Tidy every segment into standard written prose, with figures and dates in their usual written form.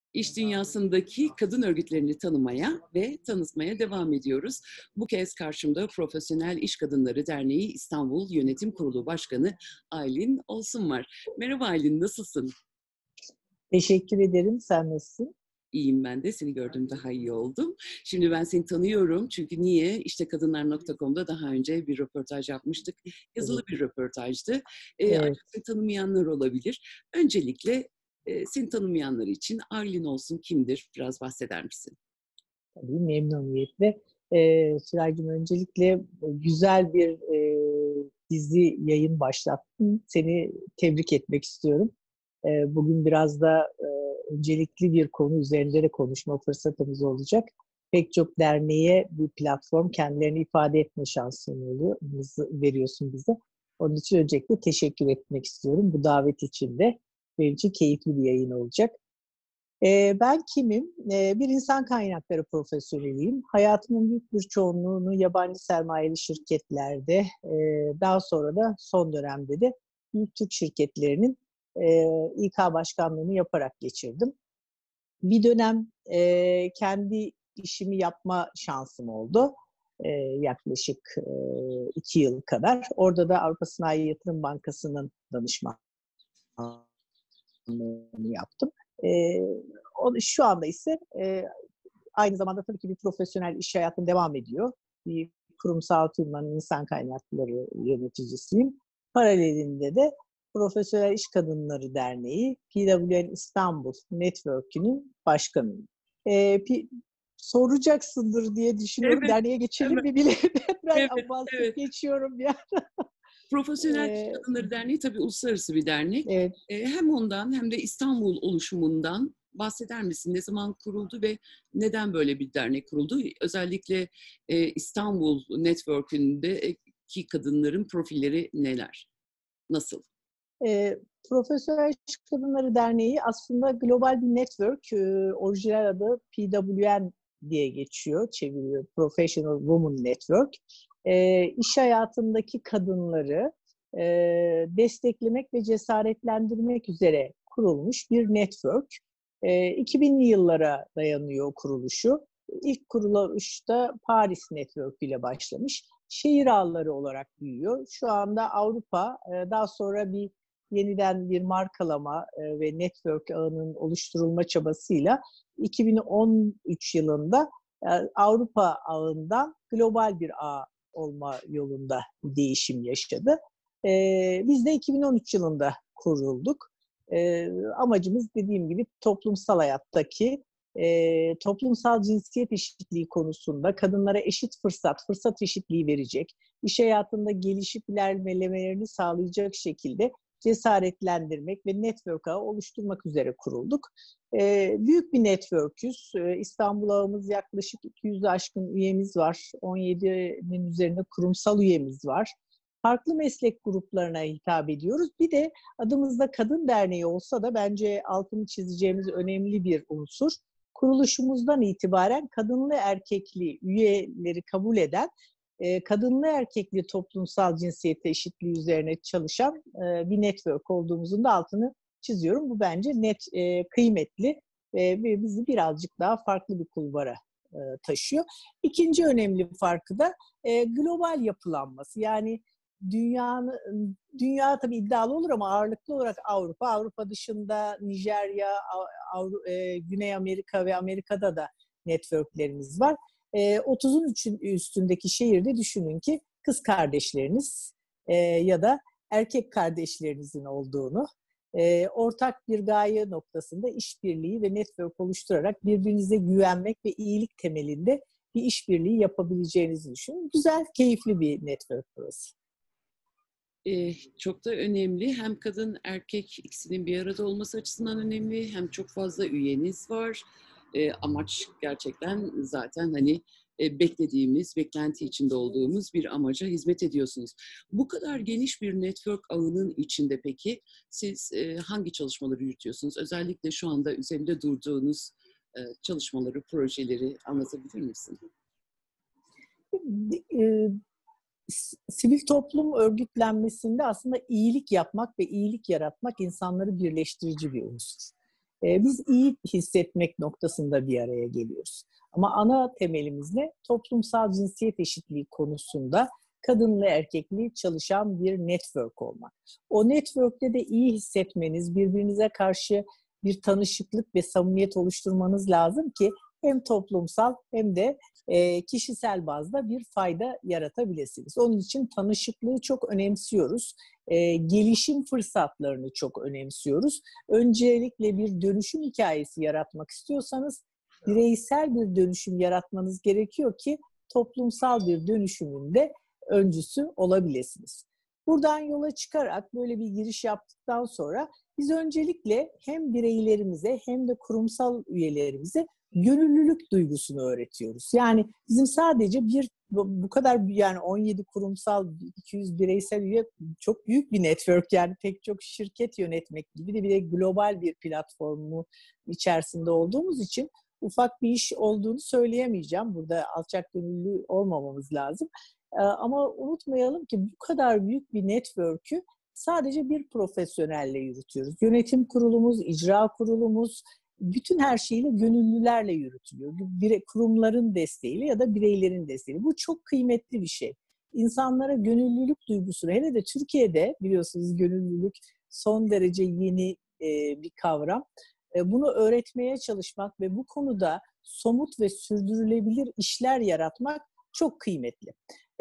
İş dünyasındaki kadın örgütlerini tanımaya ve tanıtmaya devam ediyoruz. Bu kez karşımda Profesyonel İş Kadınları Derneği İstanbul Yönetim Kurulu Başkanı Aylin Olsun var. Merhaba Aylin, nasılsın? Teşekkür ederim. Sen nasılsın? İyiyim ben de. Seni gördüm daha iyi oldum. Şimdi ben seni tanıyorum. Çünkü niye? İşte kadınlar.com'da daha önce bir röportaj yapmıştık. Yazılı bir röportajdı. Evet, Ancak seni tanımayanlar olabilir. Öncelikle seni tanımayanlar için Aylin Olsun kimdir? Biraz bahseder misin? tabii memnuniyetle. Sıraycığım öncelikle güzel bir dizi yayın başlattın. Seni tebrik etmek istiyorum. Bugün biraz da öncelikli bir konu üzerinde de konuşma fırsatımız olacak. Pek çok derneğe bir platform, kendilerini ifade etme şansını veriyorsun bize. Onun için öncelikle teşekkür etmek istiyorum. Bu davet için de benim için keyifli bir yayın olacak. Ben kimim? Bir insan kaynakları profesyoneliyim. Hayatımın büyük bir çoğunluğunu yabancı sermayeli şirketlerde, daha sonra da son dönemde de büyük Türk şirketlerinin İK başkanlığını yaparak geçirdim. Bir dönem kendi işimi yapma şansım oldu. Yaklaşık 2 yıl kadar. Orada da Avrupa Sanayi Yatırım Bankası'nın danışmanlığını yaptım. E, Şu anda ise aynı zamanda tabii ki bir profesyonel iş hayatım devam ediyor. Bir kurumsal firmanın insan kaynakları yöneticisiyim. Paralelinde de Profesyonel İş Kadınları Derneği, PWN İstanbul Network'ünün başkanıyım. Soracaksındır diye düşünüyorum. Evet, Derneğe geçelim hemen. mi bile? Ben Evet, bastıp evet. geçiyorum ya. Profesyonel İş Ee, Kadınları Derneği tabii uluslararası bir dernek. evet. Hem ondan hem de İstanbul oluşumundan bahseder misin? Ne zaman kuruldu ve neden böyle bir dernek kuruldu? Özellikle İstanbul Network'ündeki kadınların profilleri neler? Nasıl? E, Profesyonel İş Kadınları Derneği aslında global bir network. Orijinal adı PWN diye geçiyor, çeviriyor. Professional Women Network. İş hayatındaki kadınları desteklemek ve cesaretlendirmek üzere kurulmuş bir network. 2000'li yıllara dayanıyor kuruluşu. İlk kuruluşta Paris Network ile başlamış. Şehir ağları olarak büyüyor. Şu anda Avrupa, daha sonra yeniden bir markalama ve network ağının oluşturulma çabasıyla 2013 yılında Avrupa ağından global bir ağ olma yolunda bir değişim yaşadı. Biz de 2013 yılında kurulduk. Amacımız dediğim gibi toplumsal hayattaki toplumsal cinsiyet eşitliği konusunda kadınlara eşit fırsat eşitliği verecek, iş hayatında gelişip ilerlemelerini sağlayacak şekilde cesaretlendirmek ve network ağı oluşturmak üzere kurulduk. Büyük bir network'üz. İstanbul ağımız yaklaşık 200'ü aşkın üyemiz var. 17'nin üzerinde kurumsal üyemiz var. Farklı meslek gruplarına hitap ediyoruz. Bir de adımızda Kadın Derneği olsa da bence altını çizeceğimiz önemli bir unsur. Kuruluşumuzdan itibaren kadınlı erkekli üyeleri kabul eden, kadınlı erkekli toplumsal cinsiyete eşitliği üzerine çalışan bir network olduğumuzun da altını çiziyorum. Bu bence kıymetli ve bizi birazcık daha farklı bir kulvara taşıyor. İkinci önemli farkı da global yapılanması. Yani dünya tabii iddialı olur ama ağırlıklı olarak Avrupa dışında Nijerya, Güney Amerika ve Amerika'da da networklerimiz var. 30'un üstündeki şehirde düşünün ki kız kardeşleriniz ya da erkek kardeşlerinizin olduğunu, ortak bir gaye noktasında işbirliği ve network oluşturarak birbirinize güvenmek ve iyilik temelinde bir işbirliği yapabileceğinizi düşünün. Güzel, keyifli bir network burası. Çok da önemli. Hem kadın erkek ikisinin bir arada olması açısından önemli. Hem çok fazla üyeniz var. Amaç gerçekten zaten hani beklediğimiz, beklenti içinde olduğumuz bir amaca hizmet ediyorsunuz. Bu kadar geniş bir network ağının içinde peki siz hangi çalışmaları yürütüyorsunuz? Özellikle şu anda üzerinde durduğunuz çalışmaları, projeleri anlatabilir misin? Sivil toplum örgütlenmesinde aslında iyilik yapmak ve iyilik yaratmak insanları birleştirici bir unsur. Biz iyi hissetmek noktasında bir araya geliyoruz. Ama ana temelimiz ne? Toplumsal cinsiyet eşitliği konusunda kadınla erkekli çalışan bir network olmak. O network'te de iyi hissetmeniz, birbirinize karşı bir tanışıklık ve samimiyet oluşturmanız lazım ki hem toplumsal hem de kişisel bazda bir fayda yaratabilirsiniz. Onun için tanışıklığı çok önemsiyoruz. Gelişim fırsatlarını çok önemsiyoruz. Öncelikle bir dönüşüm hikayesi yaratmak istiyorsanız bireysel bir dönüşüm yaratmanız gerekiyor ki toplumsal bir dönüşümün de öncüsü olabilirsiniz. Buradan yola çıkarak böyle bir giriş yaptıktan sonra biz öncelikle hem bireylerimize hem de kurumsal üyelerimize gönüllülük duygusunu öğretiyoruz. Yani bizim sadece bu kadar yani 17 kurumsal, 200 bireysel üye çok büyük bir network, yani pek çok şirket yönetmek gibi bir de global bir platformu içerisinde olduğumuz için ufak bir iş olduğunu söyleyemeyeceğim. Burada alçak gönüllü olmamamız lazım. Ama unutmayalım ki bu kadar büyük bir network'ü sadece bir profesyonelle yürütüyoruz. Yönetim kurulumuz, icra kurulumuz, bütün her şeyle gönüllülerle yürütülüyor. Kurumların desteğiyle ya da bireylerin desteğiyle. Bu çok kıymetli bir şey. İnsanlara gönüllülük duygusunu, hele de Türkiye'de biliyorsunuz gönüllülük son derece yeni bir kavram. Bunu öğretmeye çalışmak ve bu konuda somut ve sürdürülebilir işler yaratmak çok kıymetli.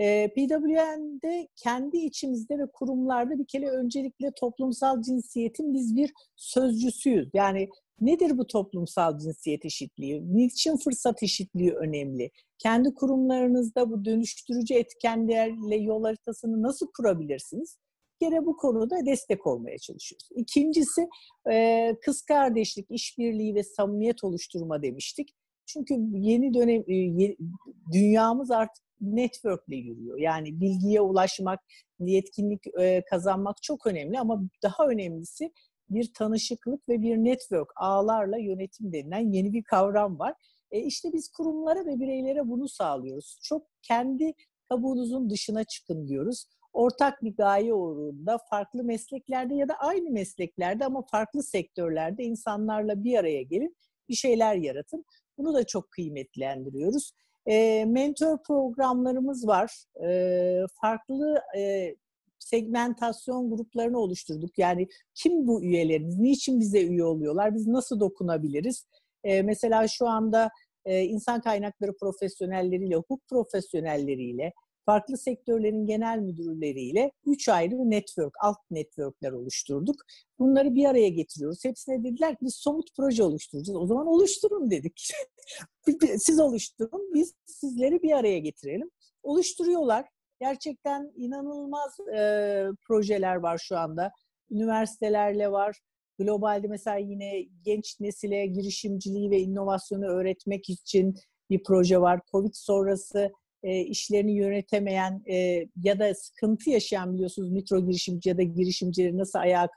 PWN'de kendi içimizde ve kurumlarda bir kere öncelikle toplumsal cinsiyetin biz bir sözcüsüyüz. Yani nedir bu toplumsal cinsiyet eşitliği? Niçin fırsat eşitliği önemli? Kendi kurumlarınızda bu dönüştürücü etkenlerle yol haritasını nasıl kurabilirsiniz? Bir kere bu konuda destek olmaya çalışıyoruz. İkincisi kız kardeşlik, işbirliği ve samimiyet oluşturma demiştik. Çünkü yeni dönem dünyamız artık network'le yürüyor. Yani bilgiye ulaşmak, yetkinlik kazanmak çok önemli ama daha önemlisi bir tanışıklık ve bir network, ağlarla yönetim denilen yeni bir kavram var. İşte biz kurumlara ve bireylere bunu sağlıyoruz. Çok kendi kabuğunuzun dışına çıkın diyoruz. Ortak bir gaye uğrunda farklı mesleklerde ya da aynı mesleklerde ama farklı sektörlerde insanlarla bir araya gelin, bir şeyler yaratın. Bunu da çok kıymetlendiriyoruz. Mentor programlarımız var. Farklı segmentasyon gruplarını oluşturduk. Yani kim bu üyelerimiz, niçin bize üye oluyorlar, biz nasıl dokunabiliriz? Mesela şu anda insan kaynakları profesyonelleriyle, hukuk profesyonelleriyle, farklı sektörlerin genel müdürleriyle 3 ayrı network, alt networkler oluşturduk. Bunları bir araya getiriyoruz. Hepsine dediler ki biz somut proje oluşturacağız. O zaman oluşturun dedik. Siz oluşturun, biz sizleri bir araya getirelim. Oluşturuyorlar. Gerçekten inanılmaz projeler var şu anda. Üniversitelerle var. Globalde mesela yine genç nesile girişimciliği ve inovasyonu öğretmek için bir proje var. Covid sonrası işlerini yönetemeyen ya da sıkıntı yaşayan biliyorsunuz mikro girişimci ya da girişimcileri nasıl ayağa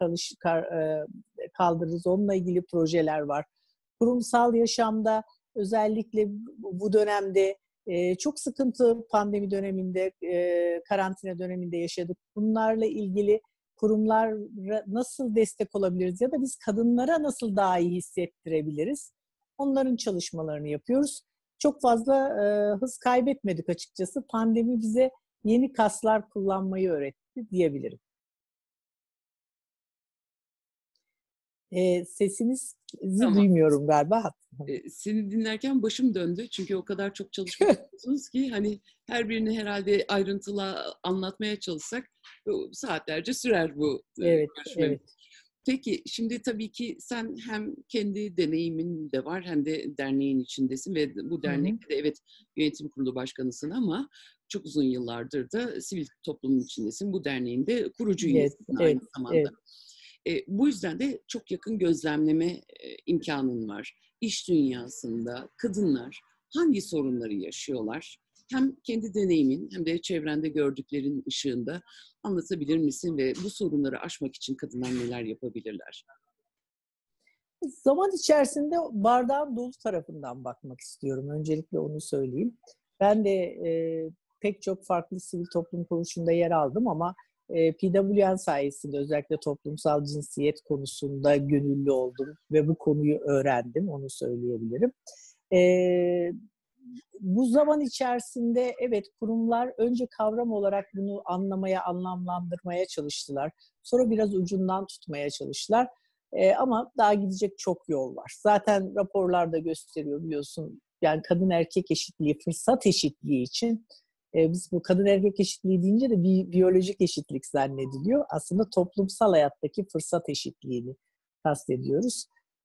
kaldırırız, onunla ilgili projeler var. Kurumsal yaşamda özellikle bu dönemde çok sıkıntı pandemi döneminde, karantina döneminde yaşadık. Bunlarla ilgili kurumlara nasıl destek olabiliriz ya da biz kadınlara nasıl daha iyi hissettirebiliriz? Onların çalışmalarını yapıyoruz. Çok fazla hız kaybetmedik açıkçası. Pandemi bize yeni kaslar kullanmayı öğretti diyebilirim. Sesinizi Tamam. duymuyorum galiba. Seni dinlerken başım döndü. Çünkü o kadar çok çalışma yapıyorsunuz ki hani her birini herhalde ayrıntılı anlatmaya çalışsak saatlerce sürer bu görüşmemiz. Evet. Peki şimdi tabii ki sen hem kendi deneyimin de var hem de derneğin içindesin ve bu dernekte de evet yönetim kurulu başkanısın ama çok uzun yıllardır da sivil toplumun içindesin. Bu derneğin de kurucu üyesisin aynı zamanda. Bu yüzden de çok yakın gözlemleme imkanın var. İş dünyasında kadınlar hangi sorunları yaşıyorlar? Hem kendi deneyimin hem de çevrende gördüklerin ışığında anlatabilir misin ve bu sorunları aşmak için kadınlar neler yapabilirler? Zaman içerisinde bardağın dolu tarafından bakmak istiyorum. Öncelikle onu söyleyeyim. Ben de pek çok farklı sivil toplum kuruluşunda yer aldım ama PWN sayesinde özellikle toplumsal cinsiyet konusunda gönüllü oldum ve bu konuyu öğrendim, onu söyleyebilirim. Bu zaman içerisinde evet kurumlar önce kavram olarak bunu anlamaya, anlamlandırmaya çalıştılar. Sonra biraz ucundan tutmaya çalıştılar. Ama daha gidecek çok yol var. Zaten raporlarda gösteriyor biliyorsun. Yani kadın erkek eşitliği, fırsat eşitliği için biz bu kadın erkek eşitliği deyince de bir biyolojik eşitlik zannediliyor. Aslında toplumsal hayattaki fırsat eşitliğini kastediyoruz.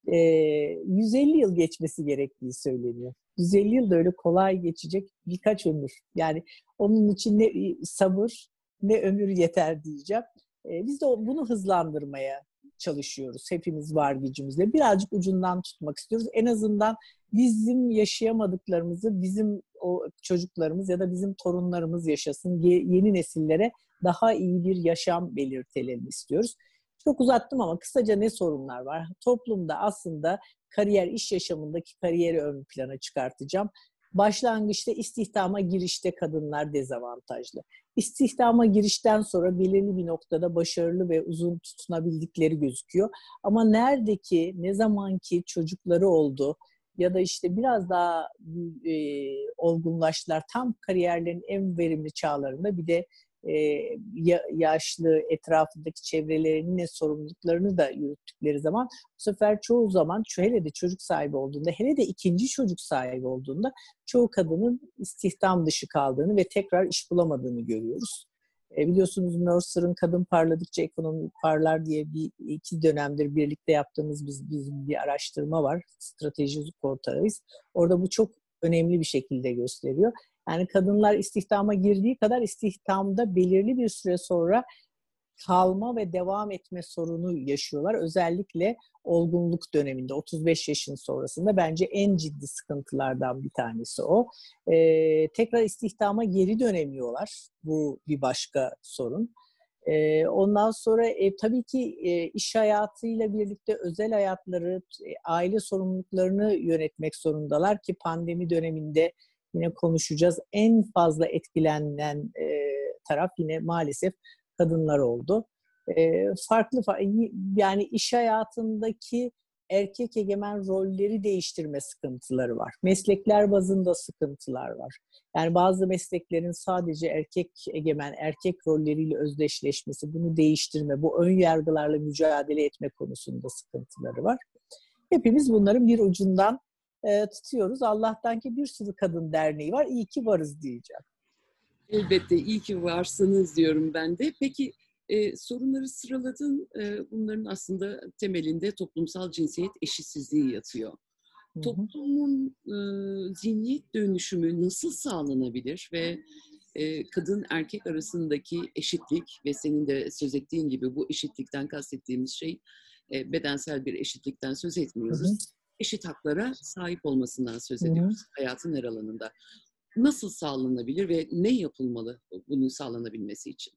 150 yıl geçmesi gerektiği söyleniyor. 150 yıl da öyle kolay geçecek birkaç ömür. Yani onun için ne sabır ne ömür yeter diyeceğim. Biz de bunu hızlandırmaya çalışıyoruz. Hepimiz var gücümüzle. Birazcık ucundan tutmak istiyoruz. En azından bizim yaşayamadıklarımızı bizim o çocuklarımız ya da bizim torunlarımız yaşasın. Yeni nesillere daha iyi bir yaşam belirtelim istiyoruz. Çok uzattım ama kısaca ne sorunlar var? Toplumda aslında kariyer, iş yaşamındaki kariyeri ön plana çıkartacağım. Başlangıçta istihdama girişte kadınlar dezavantajlı. İstihdama girişten sonra belirli bir noktada başarılı ve uzun tutunabildikleri gözüküyor. Ama nerede ki, ne zamanki çocukları oldu ya da işte biraz daha olgunlaştılar, tam kariyerlerin en verimli çağlarında bir de yaşlı, etrafındaki çevrelerinin ne sorumluluklarını da yürüttükleri zaman bu sefer çoğu zaman hele de çocuk sahibi olduğunda, hele de ikinci çocuk sahibi olduğunda çoğu kadının istihdam dışı kaldığını ve tekrar iş bulamadığını görüyoruz. Biliyorsunuz Mercer'ın Kadın Parladıkça Ekonomi Parlar diye iki dönemdir birlikte yaptığımız bizim bir araştırma var. Stratejik ortağıyız. Orada bu çok önemli bir şekilde gösteriyor. Yani kadınlar istihdama girdiği kadar istihdamda belirli bir süre sonra kalma ve devam etme sorunu yaşıyorlar. Özellikle olgunluk döneminde 35 yaşın sonrasında bence en ciddi sıkıntılardan bir tanesi o. Tekrar istihdama geri dönemiyorlar. Bu bir başka sorun. Ondan sonra tabii ki iş hayatıyla birlikte özel hayatları, aile sorumluluklarını yönetmek zorundalar ki pandemi döneminde yine konuşacağız. En fazla etkilenen taraf yine maalesef kadınlar oldu. Farklı yani iş hayatındaki erkek egemen rolleri değiştirme sıkıntıları var. Meslekler bazında sıkıntılar var. Yani bazı mesleklerin sadece erkek egemen, erkek rolleriyle özdeşleşmesi, bunu değiştirme, bu ön yargılarla mücadele etme konusunda sıkıntıları var. Hepimiz bunların bir ucundan tutuyoruz. Allah'tan ki bir sürü kadın derneği var. İyi ki varız diyeceğim. Elbette iyi ki varsınız diyorum ben de. Peki sorunları sıraladın. Bunların aslında temelinde toplumsal cinsiyet eşitsizliği yatıyor. Hı hı. Toplumun zihniyet dönüşümü nasıl sağlanabilir ve kadın erkek arasındaki eşitlik ve senin de söz ettiğin gibi bu eşitlikten kastettiğimiz şey bedensel bir eşitlikten söz etmiyoruz. Hı hı. Eşit haklara sahip olmasından söz ediyoruz, hı hı, hayatın her alanında. Nasıl sağlanabilir ve ne yapılmalı bunun sağlanabilmesi için?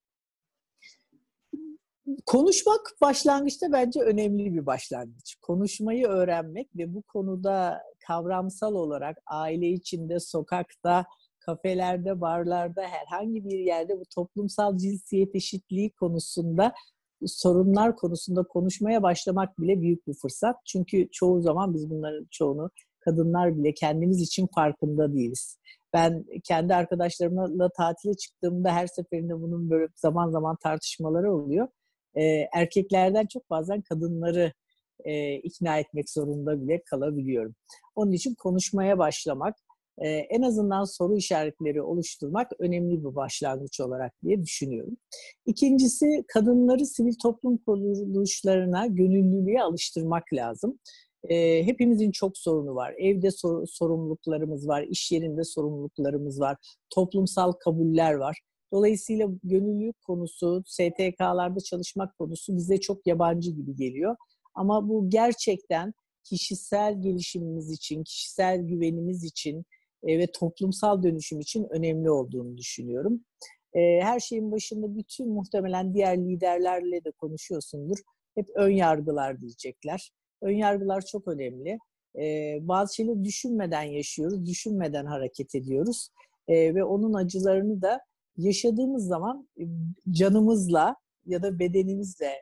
Konuşmak başlangıçta bence önemli bir başlangıç. Konuşmayı öğrenmek ve bu konuda kavramsal olarak aile içinde, sokakta, kafelerde, barlarda, herhangi bir yerde bu toplumsal cinsiyet eşitliği konusunda, sorunlar konusunda konuşmaya başlamak bile büyük bir fırsat. Çünkü çoğu zaman biz bunların çoğunu, kadınlar bile kendimiz için farkında değiliz. Ben kendi arkadaşlarımla tatile çıktığımda her seferinde bunun böyle zaman zaman tartışmaları oluyor. Erkeklerden çok bazen kadınları ikna etmek zorunda bile kalabiliyorum. Onun için konuşmaya başlamak, en azından soru işaretleri oluşturmak önemli bir başlangıç olarak diye düşünüyorum. İkincisi, kadınları sivil toplum kuruluşlarına, gönüllülüğe alıştırmak lazım. Hepimizin çok sorunu var. Evde sorumluluklarımız var, iş yerinde sorumluluklarımız var, toplumsal kabuller var. Dolayısıyla gönüllülük konusu, STK'larda çalışmak konusu bize çok yabancı gibi geliyor. Ama bu gerçekten kişisel gelişimimiz için, kişisel güvenimiz için ve toplumsal dönüşüm için önemli olduğunu düşünüyorum. Her şeyin başında bütün muhtemelen diğer liderlerle de konuşuyorsundur. Hep ön yargılar diyecekler. Ön yargılar çok önemli. Bazı şeyleri düşünmeden yaşıyoruz, düşünmeden hareket ediyoruz. Ve onun acılarını da yaşadığımız zaman canımızla ya da bedenimizle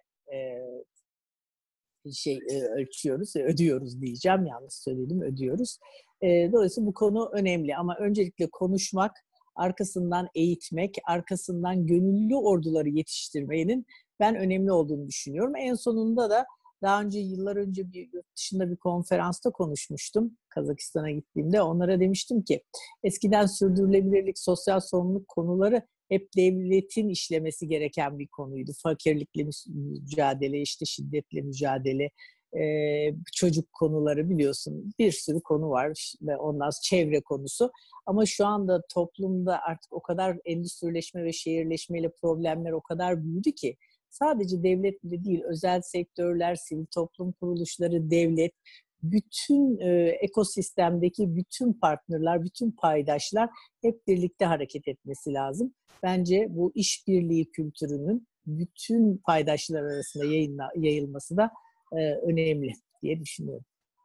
ölçüyoruz, ödüyoruz diyeceğim. Yanlış söyledim, ödüyoruz. Dolayısıyla bu konu önemli ama öncelikle konuşmak, arkasından eğitmek, arkasından gönüllü orduları yetiştirmenin ben önemli olduğunu düşünüyorum. En sonunda da daha önce, yıllar önce bir yurt dışında bir konferansta konuşmuştum. Kazakistan'a gittiğimde onlara demiştim ki eskiden sürdürülebilirlik, sosyal sorumluluk konuları hep devletin işlemesi gereken bir konuydu. Fakirlikle mücadele, işte şiddetle mücadele, çocuk konuları biliyorsun bir sürü konu var ve ondan sonra çevre konusu. Ama şu anda toplumda artık o kadar endüstrileşme ve şehirleşmeyle problemler o kadar büyüdü ki sadece devletle değil, özel sektörler, sivil toplum kuruluşları, devlet, bütün ekosistemdeki bütün partnerler, bütün paydaşlar hep birlikte hareket etmesi lazım. Bence bu işbirliği kültürünün bütün paydaşlar arasında yayılması da önemli diye düşünüyorum.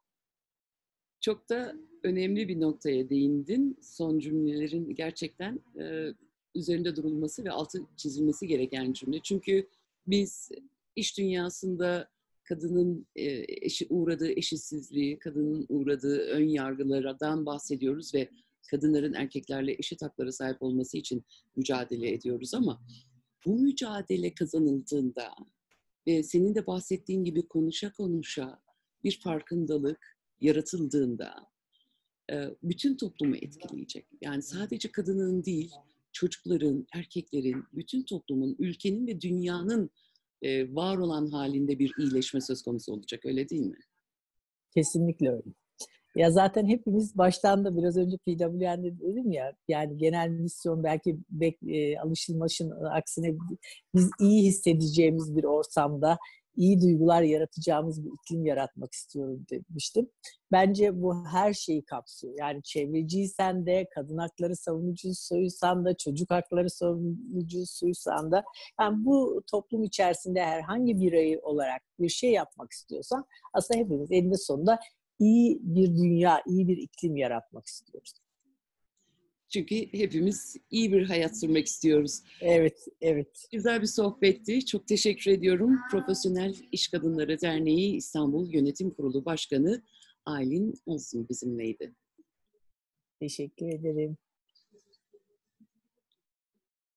Çok da önemli bir noktaya değindin. Son cümlelerin gerçekten üzerinde durulması ve altı çizilmesi gereken cümle. Çünkü biz iş dünyasında kadının uğradığı eşitsizliği, kadının uğradığı ön yargılardan bahsediyoruz ve kadınların erkeklerle eşit haklara sahip olması için mücadele ediyoruz ama bu mücadele kazanıldığında ve senin de bahsettiğin gibi konuşa konuşa bir farkındalık yaratıldığında bütün toplumu etkileyecek. Yani sadece kadının değil, çocukların, erkeklerin, bütün toplumun, ülkenin ve dünyanın var olan halinde bir iyileşme söz konusu olacak, öyle değil mi? Kesinlikle öyle. Ya zaten hepimiz baştan da biraz önce PWN'de dedim ya, yani genel misyon belki alışılmışın aksine biz iyi hissedeceğimiz bir ortamda iyi duygular yaratacağımız bir iklim yaratmak istiyorum demiştim. Bence bu her şeyi kapsıyor. Yani çevreciysen de, kadın hakları savunucusuysan da, çocuk hakları savunucusuysan da, yani bu toplum içerisinde herhangi bir birey olarak bir şey yapmak istiyorsan aslında hepimiz eninde sonunda iyi bir dünya, iyi bir iklim yaratmak istiyoruz. Çünkü hepimiz iyi bir hayat sürmek istiyoruz. Evet, evet. Güzel bir sohbetti. Çok teşekkür ediyorum. Profesyonel İş Kadınları Derneği İstanbul Yönetim Kurulu Başkanı Aylin Olsun bizimleydi. Teşekkür ederim.